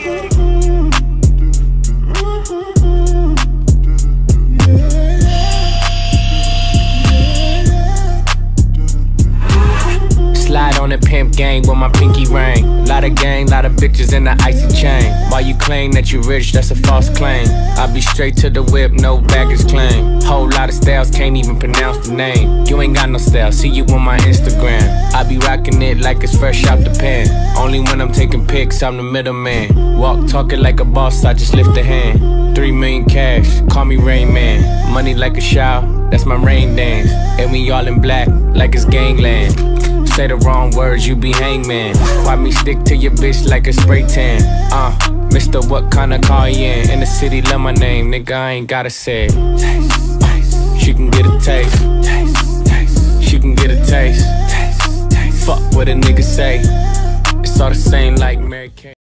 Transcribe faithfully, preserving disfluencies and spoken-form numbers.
Slide on the pimp gang with my pinky ring. Lot of gang, lot of bitches in the icy chain. While you claim that you rich, that's a false claim. I be straight to the whip, no baggage claim. Whole lot of styles, can't even pronounce the name. You ain't got no style, see you on my Instagram. I be rocking it like it's fresh out the pen. Only when I'm taking pics, I'm the middleman. Walk talking like a boss, I just lift a hand. Three million cash, call me Rain Man. Money like a shower, that's my rain dance. And we all in black, like it's gangland. Say the wrong words, you be hangman. Why me stick to your bitch like a spray tan? Uh, Mister What kind of car you in? In the city, love my name, nigga, I ain't gotta say it. Taste, taste. She can get a taste. Taste, taste. She can get a taste. Taste, taste. Fuck what a nigga say. It's all the same like Mary.